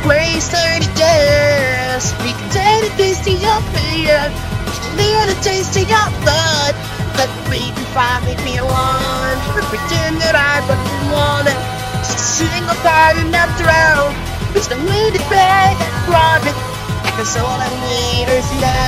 waste 30 days. We can take a taste of your fear, leave a taste of your blood. But we can finally be alone. Pretend that I fucking want it. Just a single part enough to drown. There's no way to pay that profit, because all I need is love.